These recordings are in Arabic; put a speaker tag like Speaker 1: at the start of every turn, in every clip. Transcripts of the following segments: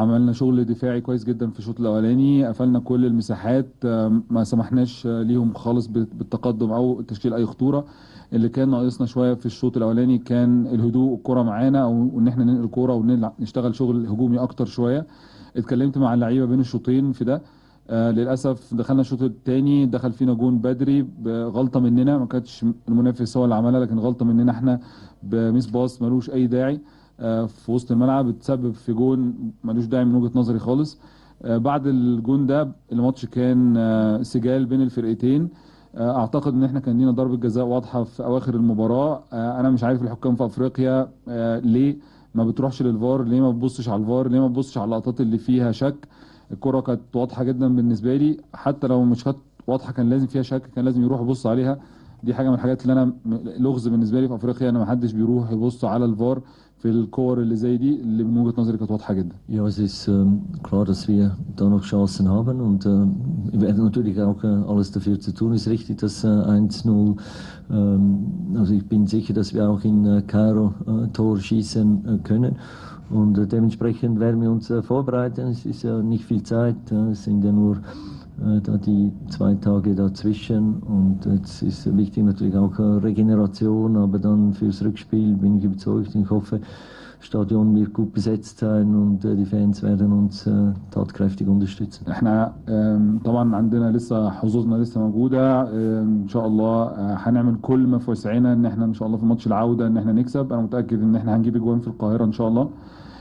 Speaker 1: عملنا شغل دفاعي كويس جدا في الشوط الاولاني، قفلنا كل المساحات، ما سمحناش ليهم خالص بالتقدم او تشكيل اي خطوره. اللي كان ناقصنا شويه في الشوط الاولاني كان الهدوء، الكره معانا، او ان احنا ننقل الكره ونشتغل شغل هجومي اكتر شويه. اتكلمت مع اللعيبه بين الشوطين في ده. للاسف دخلنا الشوط الثاني دخل فينا جون بدري بغلطه مننا، ما كانتش المنافس هو اللي عملها، لكن غلطه مننا احنا بميس باص ملوش اي داعي في وسط الملعب، اتسبب في جون ملوش داعي من وجهة نظري خالص. بعد الجون ده الماتش كان سجال بين الفرقتين. اعتقد ان احنا كان لينا ضربة جزاء واضحة في اواخر المباراة. انا مش عارف الحكام في افريقيا ليه ما بتروحش للفار، ليه ما بتبصش على الفار، ليه ما بتبصش على اللقطات اللي فيها شك. الكرة كانت واضحة جدا بالنسبة لي، حتى لو مش كانت واضحة كان لازم فيها شك، كان لازم يروح يبص عليها. دي حاجة من الحاجات اللي انا لغز بالنسبة لي في افريقيا، ان ما حدش بيروح يبص على الفار في الكور اللي زي دي اللي من وجهة نظري كانت واضحة جدا.
Speaker 2: Ja, es ist klar, dass wir da noch Chancen haben und wir werden natürlich auch alles dafür zu tun. Ist richtig, dass 1:0, also ich bin sicher, dass wir auch in Kairo Tor schießen können und dementsprechend werden wir uns vorbereiten. Es ist ja nicht viel Zeit, es sind ja nur da die 2 Tage dazwischen und jetzt ist wichtig natürlich auch Regeneration, aber dann fürs Rückspiel bin ich überzeugt. Ich hoffe, das Stadion wird gut besetzt sein und die Fans werden uns tatkräftig unterstützen.
Speaker 1: احنا طبعا عندنا لسه حظوظنا لسه موجودة. ان شاء الله هنعمل كل ما في وسعنا ان احنا ان شاء الله في ماتش العودة ان احنا نكسب. انا متأكد ان احنا هنجيب اجوان في القاهرة ان شاء الله.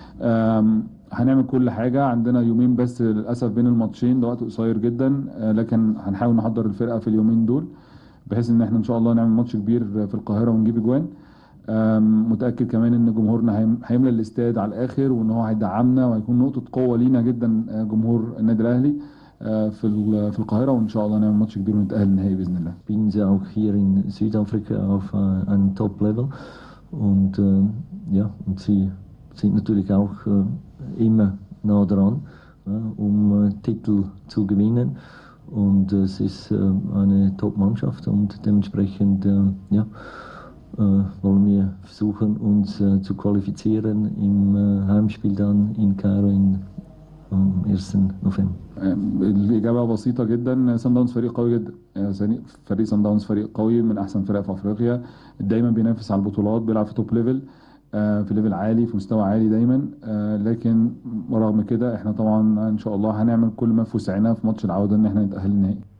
Speaker 1: هنعمل كل حاجة. عندنا يومين بس للأسف بين الماتشين، ده وقت قصير جدا، لكن هنحاول نحضر الفرقة في اليومين دول بحيث ان احنا ان شاء الله نعمل ماتش كبير في القاهرة ونجيب اجوان. متأكد كمان ان جمهورنا هيملى الاستاد على الاخر، وان هو هيدعمنا وهيكون نقطة قوة لينا جدا جمهور النادي الاهلي في القاهرة، وان شاء الله نعمل ماتش كبير ونتأهل النهائي بإذن الله.
Speaker 2: Spielen sie auch hier in Südafrika auf einem Top-Level und ja, und sie sind natürlich auch immer nah dran, um Titel zu gewinnen und es ist eine Top-Mannschaft und dementsprechend ja, wollen wir versuchen, uns zu qualifizieren im Heimspiel dann in Kairo am 1. November.
Speaker 1: الإجابة بسيطة جدا. سان داونز فريق قوي جدا. فريق سان داونز فريق قوي من أحسن فرق في أفريقيا، دايما بينافس على البطولات، بيلعب في توب ليفل، في ليفل عالي، في مستوى عالي دايما. لكن رغم كده احنا طبعا إن شاء الله هنعمل كل ما في وسعنا في ماتش العودة إن احنا نتأهل النهائي.